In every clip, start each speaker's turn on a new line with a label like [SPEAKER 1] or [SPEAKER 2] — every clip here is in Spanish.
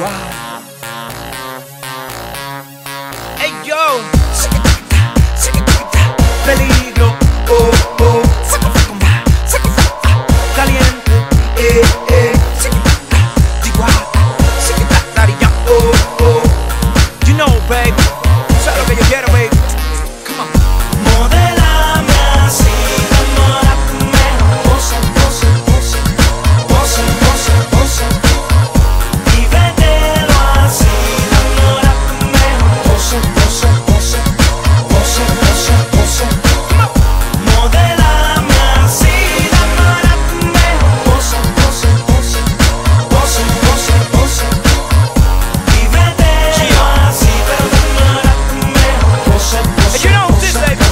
[SPEAKER 1] Hey yo, peligro, caliente, you know, baby, sabes lo que yo quiero, baby. Come on.
[SPEAKER 2] Modélame así, enamórame, pose, pose, pose, pose, pose, pose. Vívetelo así, enamórame, pose, pose, pose, pose, pose, pose. Modélame así, enamórame, pose, pose, pose, pose, pose, pose. Vívetelo así, pero enamórame, pose, pose.
[SPEAKER 1] You know this, baby.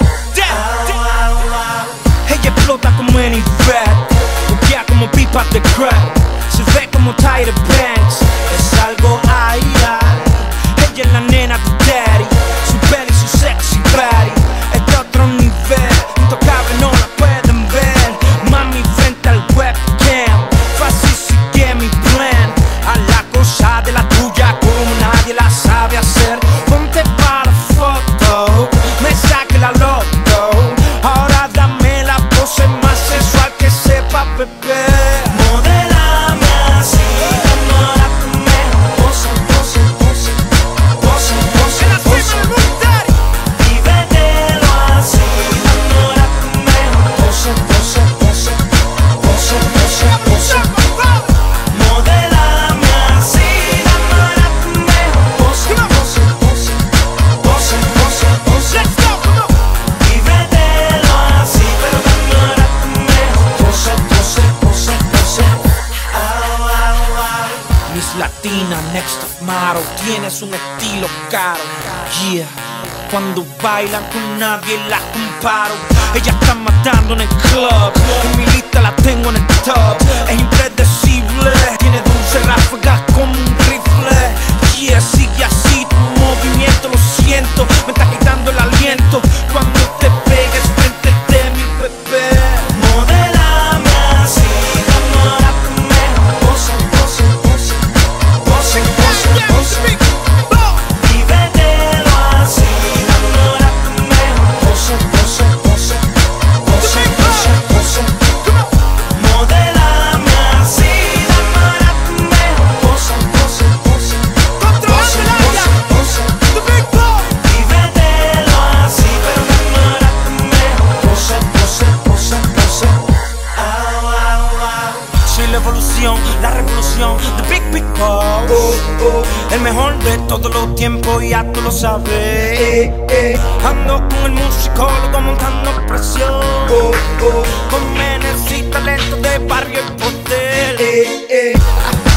[SPEAKER 1] Ella explota como any rap, boquea como pipa de crack, se ve como Tyra Banks, es algo ay, ay. Ella es la nena de daddy, su belly, su sexy body, es de otro nivel, intocable no la pueden ver. Mami frente al webcam, fácil sigue mi plan, a la cosa de la tuya como nadie la sabe hacer. Ponte para foto, me saque la loto, ahora dame la pose más sensual que sepa beber.
[SPEAKER 2] Modélame así, enamórame, pose, pose, pose, pose, pose, pose. Vívetelo así, enamórame, pose, pose, pose, pose, pose, pose. Modélame así, enamórame, pose, pose, pose, pose, pose, pose. Vívetelo así, pero enamórame, pose, pose, pose, pose.
[SPEAKER 1] Miss Latina, next top model, tienes un estilo caro, yeah. Cuando bailan con nadie la comparo. Ella está matando en el club, en mi lista la tengo en el top. Es impredecible, tiene dulce ráfagas como un rifle. Yeah, sigue así tu movimiento, lo siento, me está quitando el aliento. Cuando te pegues frente de mi bebé.
[SPEAKER 2] Modélame así, enamórame, pose, pose, pose, pose, pose, pose. Vívetelo así, enamórame, pose, pose, pose, pose, pose, pose. Modélame así, enamórame, pose, pose, pose, pose, pose, pose. Vívetelo así, pero enamórame, pose, pose, pose, pose.
[SPEAKER 1] Soy la evolución, la revolución, the big boss. El mejor de todos los tiempos, ya tú lo sabes. Ando con el musicólogo montando presión, con menes y talento de barrio y poder.